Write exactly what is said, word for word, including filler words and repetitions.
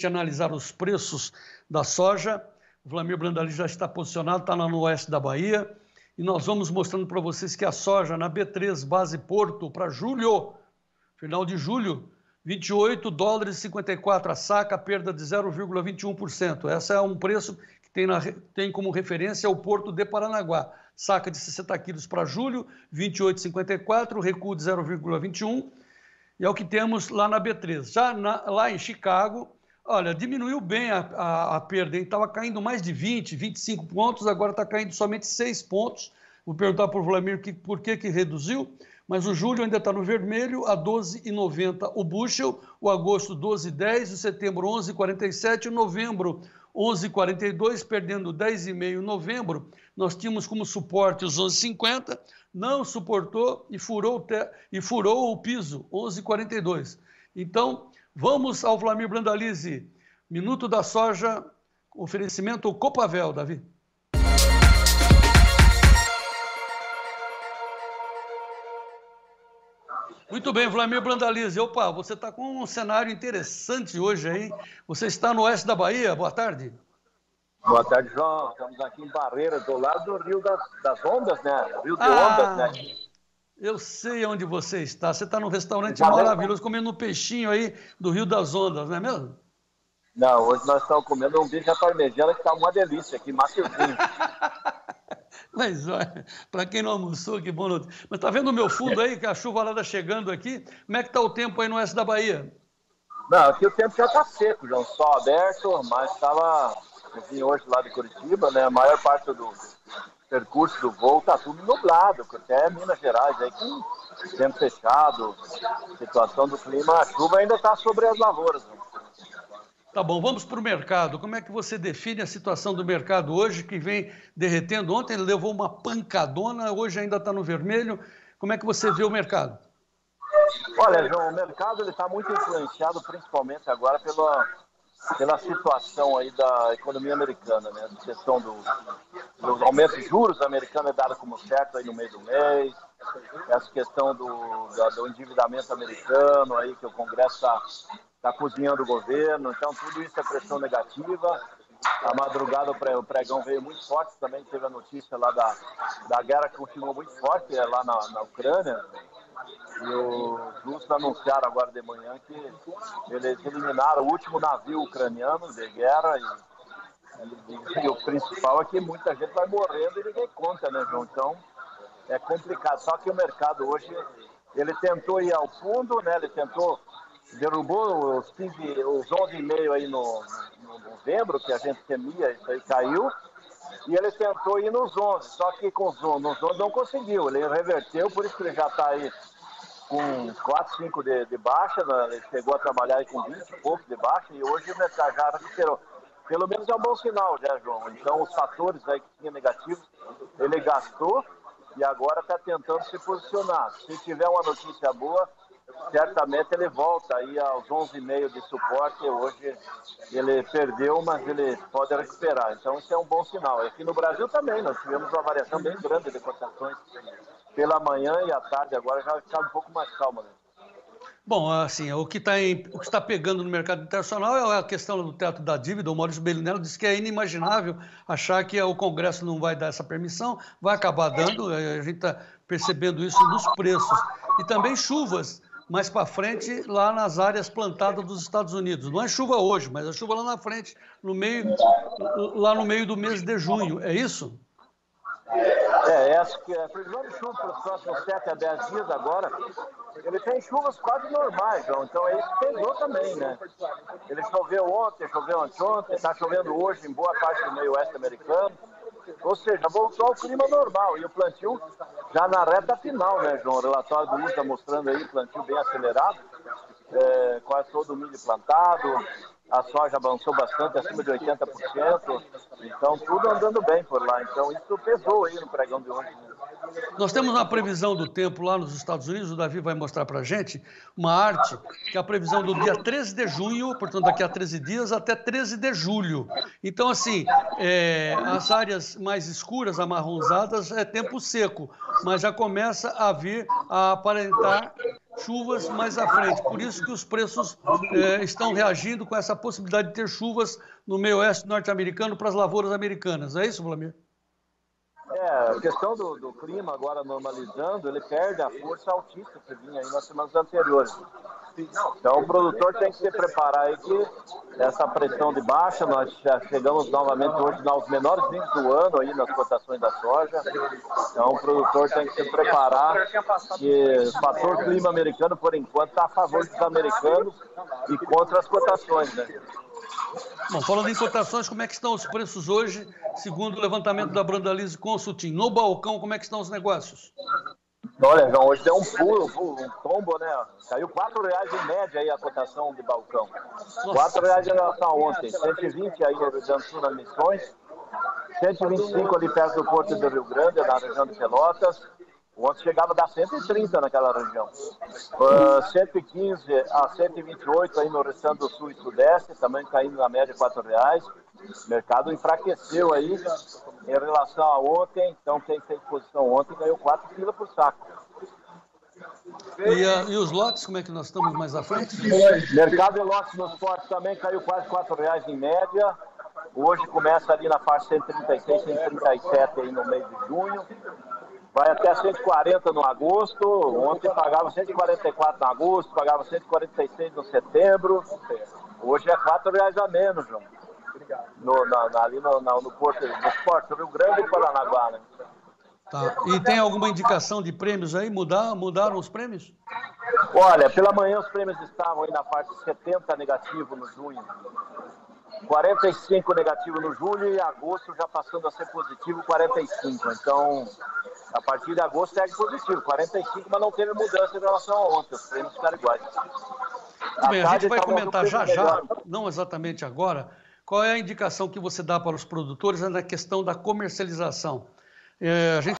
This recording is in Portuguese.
analisar os preços da soja. O Vlamir Brandalize já está posicionado, está lá no oeste da Bahia. E nós vamos mostrando para vocês que a soja na B três Base Porto para julho, final de julho, vinte e oito dólares e cinquenta e quatro a saca, perda de zero vírgula vinte e um por cento. Esse é um preço que tem, na, tem como referência o Porto de Paranaguá. Saca de sessenta quilos para julho, vinte e oito vírgula cinquenta e quatro, recuo de zero vírgula vinte e um. E é o que temos lá na B três. Já na, lá em Chicago, olha, diminuiu bem a, a, a perda. Estava caindo mais de vinte, vinte e cinco pontos, agora está caindo somente seis pontos. Vou perguntar para o Vlamir que, por que, que reduziu. Mas o julho ainda está no vermelho, a doze reais e noventa centavos o bushel, o agosto doze reais e dez centavos, o setembro onze reais e quarenta e sete centavos, o novembro onze reais e quarenta e dois centavos, perdendo dez reais e meio centavos em novembro. Nós tínhamos como suporte os onze reais e cinquenta centavos, não suportou e furou, te... e furou o piso, onze reais e quarenta e dois centavos. Então, vamos ao Vlamir Brandalize. Minuto da soja, oferecimento Copavel, Davi. Muito bem, Vlamir Brandalize. Opa, você está com um cenário interessante hoje aí. Você está no oeste da Bahia. Boa tarde. Boa tarde, João. Estamos aqui em Barreiras, do lado do Rio das, das Ondas, né? Rio de ah, Ondas, né? Eu sei onde você está. Você está num restaurante Já maravilhoso, mesmo? comendo um peixinho aí do Rio das Ondas, não é mesmo? Não, hoje nós estamos comendo um bife à parmegiana que está uma delícia aqui, maciozinho. Mas olha, para quem não almoçou, que bom noite. Mas está vendo o meu fundo aí, que a chuva lá está chegando aqui? Como é que está o tempo aí no oeste da Bahia? Não, aqui o tempo já está seco, João. Sol aberto, mas estava... Eu vim hoje lá de Curitiba, né? A maior parte do percurso do voo está tudo nublado, até Minas Gerais, aí com tempo fechado, situação do clima, a chuva ainda está sobre as lavouras. Né? Tá bom, vamos para o mercado. Como é que você define a situação do mercado hoje, que vem derretendo? Ontem ele levou uma pancadona, hoje ainda está no vermelho. Como é que você vê o mercado? Olha, João, o mercado está muito influenciado, principalmente agora, pela... pela situação aí da economia americana, né? A questão do, do aumento de juros americano é dado como certo aí no meio do mês, essa questão do, da, do endividamento americano aí que o Congresso está tá cozinhando o governo, então tudo isso é pressão negativa. A madrugada o pregão veio muito forte, também teve a notícia lá da, da guerra que continuou muito forte é lá na, na Ucrânia. E os russos anunciaram agora de manhã que eles eliminaram o último navio ucraniano de guerra e, e, e o principal é que muita gente vai morrendo e ninguém conta, né, João? Então é complicado. Só que o mercado hoje, ele tentou ir ao fundo, né? Ele tentou, derrubou os, quinze, os onze vírgula cinco aí no, no novembro, que a gente temia, isso aí caiu. E ele tentou ir nos onze, só que com os onze, nos onze não conseguiu. Ele reverteu, por isso que ele já está aí com quatro, cinco de, de baixa, né? Ele chegou a trabalhar aí com vinte e pouco de baixa e hoje o mercado já recuperou. Pelo menos é um bom sinal, né, João? Então os fatores aí que tinha negativos, ele gastou e agora está tentando se posicionar. Se tiver uma notícia boa, certamente ele volta aí aos onze vírgula cinco de suporte. Hoje ele perdeu, mas ele pode recuperar. Então isso é um bom sinal. E aqui no Brasil também, nós tivemos uma variação bem grande de cotações pela manhã e à tarde, agora já está um pouco mais calma, né? Bom, assim, o que está o que está pegando no mercado internacional é a questão do teto da dívida. O Maurício Bellinello disse que é inimaginável achar que o Congresso não vai dar essa permissão, vai acabar dando, a gente está percebendo isso nos preços. E também chuvas mais para frente lá nas áreas plantadas dos Estados Unidos. Não é chuva hoje, mas é chuva lá na frente, no meio, lá no meio do mês de junho, é isso? É, acho que a previsão de chuva para os próximos sete a dez dias agora, ele tem chuvas quase normais, João. Então é isso que pesou também, né? Ele choveu ontem, choveu anteontem, está chovendo hoje em boa parte do meio oeste americano. Ou seja, voltou ao clima normal. E o plantio já na reta final, né, João? O relatório do U S D A mostrando aí o plantio bem acelerado. É, quase todo o milho plantado. A soja avançou bastante, acima de oitenta por cento. Então, tudo andando bem por lá. Então, isso pesou aí no pregão de hoje. Nós temos uma previsão do tempo lá nos Estados Unidos, o Davi vai mostrar para a gente, uma arte, que é a previsão do dia treze de junho, portanto, daqui a treze dias, até treze de julho. Então, assim, é, as áreas mais escuras, amarronzadas, é tempo seco, mas já começa a vir a aparentar chuvas mais à frente. Por isso que os preços é, estão reagindo com essa possibilidade de ter chuvas no meio oeste norte-americano para as lavouras americanas. É isso, Vlamir? É, a questão do, do clima agora normalizando, ele perde a força altíssima que vinha aí nas semanas anteriores. Então o produtor tem que se preparar aí que essa pressão de baixa, nós já chegamos novamente hoje aos menores níveis do ano aí nas cotações da soja. Então o produtor tem que se preparar que o fator clima americano, por enquanto, está a favor dos americanos e contra as cotações, né? Bom, falando em cotações, como é que estão os preços hoje, segundo o levantamento da Brandalize Consulting? No balcão, como é que estão os negócios? Olha, João, hoje deu um pulo, um tombo, né? Caiu quatro reais em média aí a cotação de balcão. quatro reais em relação a ontem. cento e vinte aí no Rio Grande do Sul, nas Missões. cento e vinte e cinco ali perto do Porto do Rio Grande, na região de Pelotas. Ontem chegava a dar cento e trinta naquela região. Uh, cento e quinze a cento e vinte e oito aí no restante do Sul e Sudeste, também caindo na média quatro reais. O mercado enfraqueceu aí em relação a ontem. Então quem fez posição ontem ganhou quatro quilos por saco. E, uh, e os lotes, como é que nós estamos mais à frente? Mercado de lotes nos portos também caiu quase quatro reais em média. Hoje começa ali na faixa cento e trinta e seis, cento e trinta e sete aí no mês de junho. Vai até cento e quarenta no agosto. Ontem pagava cento e quarenta e quatro no agosto, pagava cento e quarenta e seis no setembro. Hoje é quatro reais a menos, João. No, na, na, ali no, na, no Porto, nos portos Rio Grande e Paranaguá, né? Tá. E tem alguma indicação de prêmios aí? Mudar, mudaram os prêmios? Olha, pela manhã os prêmios estavam aí na parte de setenta negativo no junho. quarenta e cinco negativo no julho e agosto já passando a ser positivo, quarenta e cinco. Então, a partir de agosto segue positivo, quarenta e cinco, mas não teve mudança em relação a ontem. Os prêmios ficaram iguais. Muito bem, a gente vai comentar já já, não exatamente agora, qual é a indicação que você dá para os produtores na questão da comercialização. É, a gente